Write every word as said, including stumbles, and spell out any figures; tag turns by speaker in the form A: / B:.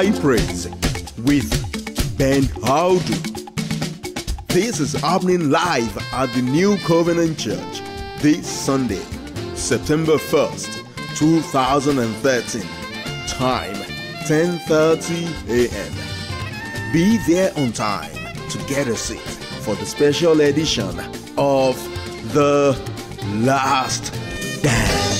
A: High Praise with Ben Audu. This is happening live at the New Covenant Church this Sunday, September first, two thousand thirteen. Time ten thirty a m Be there on time to get a seat for the special edition of The Last Dance.